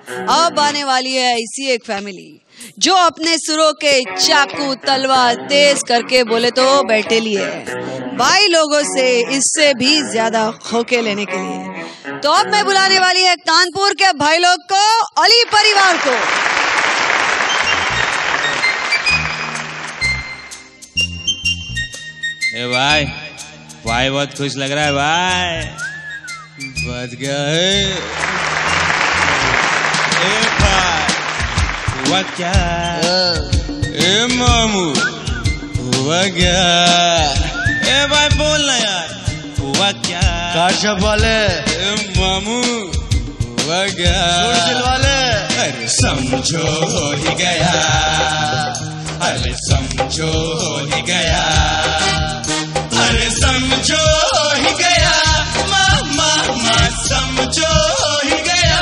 अब आने वाली है ऐसी एक फैमिली जो अपने सुरों के चाकू तलवार तेज करके बोले तो बैठे लिए भाई लोगों से इससे भी ज्यादा खोके लेने के लिए। तो अब मैं बुलाने वाली है कानपुर के भाई लोग को, अली परिवार को। ए भाई बहुत खुश लग रहा है भाई, बच गया है। ए भाई हुआ क्या? ए मामू हुआ क्या? ए भाई बोलना यार, हुआ क्या? काशा वाले मामू हुआ क्या? वाले अरे समझो हो ही गया, अरे समझो हो ही गया, अरे समझो ही गया, मामा समझो ही गया।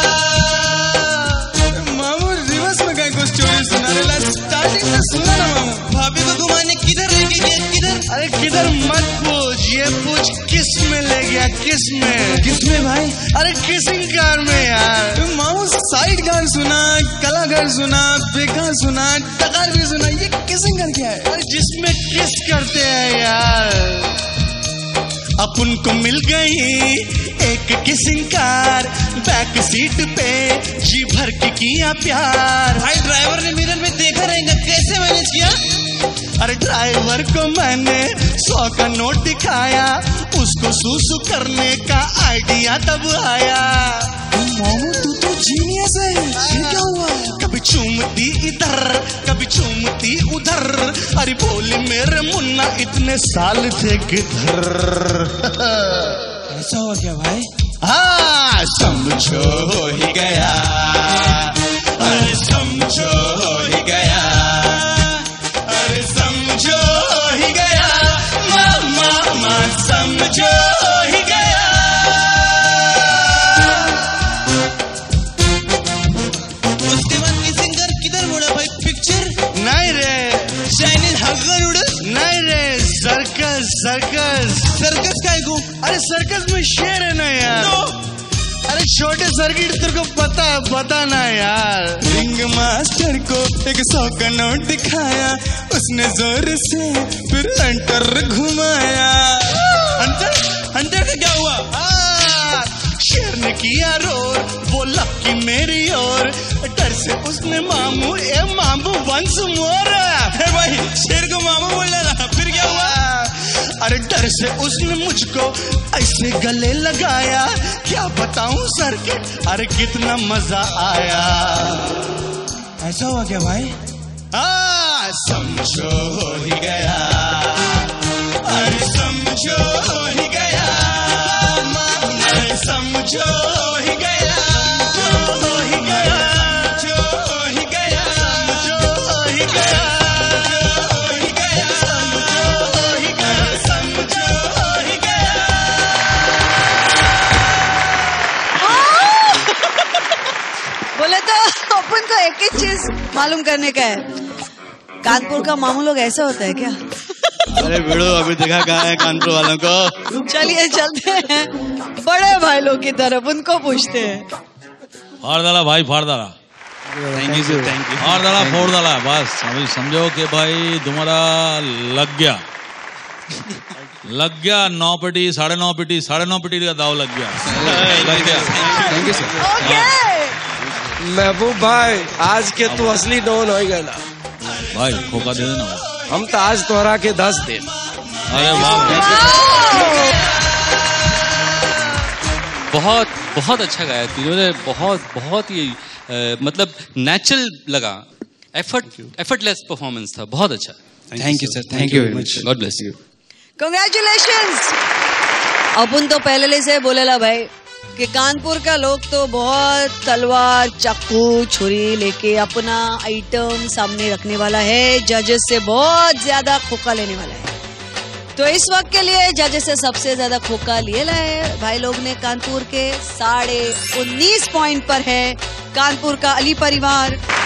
मामू रिवर्स में गए कुछ स्टोरी सुना रहे, स्टार्टिंग में सुना ना मामू। भाभी को घुमाने किधर लेके गया? किधर? अरे किधर मत पूछ, ये पूछ किस में ले गया? किस में? किस में भाई? अरे किसिंग कार में यार। मामू साइड गान सुना, कलाकार सुना, बेकार सुना, टकार भी सुना, ये किसिंग कार क्या है? अरे जिसमें किस करते हैं यार। अपन को मिल गई एक किसिंग कार, बैक सीट पे जी भर के किया प्यार। भाई ड्राइवर ने मिरर में देखा रहेगा, कैसे मैनेज किया? अरे ड्राइवर को मैंने 100 का नोट दिखाया, उसको सूसू करने का आइडिया तब आया। मामू तू तो जीनियस है, ये क्या हुआ? कभी चूमती इधर कभी चूमती उधर, अरे बोली मेरे मुन्ना इतने साल थे किधर। ऐसा हुआ क्या भाई? हाँ समझो हो ही गया, अरे समझो हो ही गया, अरे समझो ही गया, मामा समझो ही गया। उसके बाद किसिंग कर किधर मुड़ा भाई? पिक्चर नहीं रे, चाइनीज हगर उड़े नहीं रे, सर्कस सर्कस सर्कस काय को? अरे सर्कस में शेर है ना यार। तो अरे छोटे सर्किट तेरे को पता ना यार। रिंग मास्टर को एक 100 का नोट दिखाया, उसने जोर से फिर हंटर घुमाया। हंटर का क्या हुआ? शेर ने किया रोर, वो लपकी मेरी ओर, डर से उसने मामू ए मामू वंस मोर। भाई शेर को मामू बोल रहा, फिर क्या हुआ? अरे डर से उसने मुझको ऐसे गले लगाया, क्या बताऊं सर्किट, अरे कितना मजा आया। ऐसा हुआ क्या भाई? समझो हो ही गया, अरे समझो हो ही गया, अरे समझो ही गया, हो ही गया, जो ही गया, जो ही गया, हो ही गया, समझो ही गया, समझो ही गया। बोले तो अपन को एक ही चीज मालूम करने का है, कानपुर का मामू लोग ऐसा होता है क्या? अरे वीडियो अभी देखा कहाँ है कानपुर वालों को। चलिए चलते हैं बड़े भाई लोग की तरफ, उनको पूछते हैं। फाड़ डाला भाई, फाड़ डाला। Thank you sir, thank you. फाड़ डाला, फोड़ डाला, बस अभी समझो कि भाई तुम्हारा लग गया 9 पेटी 9.5 पेटी 9.5 पेटी का दाव लग गया। Thank you sir. ओके महबूब भाई, आज के तू असली डॉन हो गया ना भाई, खोका दे देना। हम तो आज तोहरा के 10 दिन। अरे वाह, बहुत अच्छा गाया तुझे, बहुत ही मतलब नेचुरल लगा, एफर्टलेस परफॉर्मेंस था, बहुत अच्छा। Thank you sir, thank you very much, God bless you. Congratulations. अपन तो पहले से बोलेला भाई कि कानपुर का लोग तो बहुत तलवार चाकू छुरी लेके अपना आइटम सामने रखने वाला है, जजेस से बहुत ज्यादा खोखा लेने वाला है। तो इस वक्त के लिए जजेस से सबसे ज्यादा खोखा लिए लाए भाई लोग ने कानपुर के 19.5 पॉइंट पर है कानपुर का अली परिवार।